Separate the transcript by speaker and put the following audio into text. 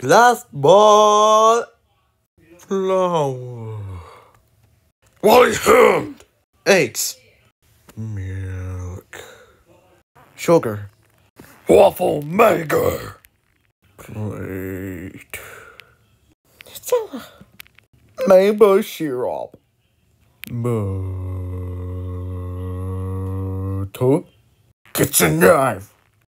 Speaker 1: Last ball. Flour.
Speaker 2: What hand?
Speaker 1: Eggs. Milk. Sugar.
Speaker 2: Waffle maker.
Speaker 1: Plate. Maple syrup. Butter.
Speaker 2: Kitchen knife.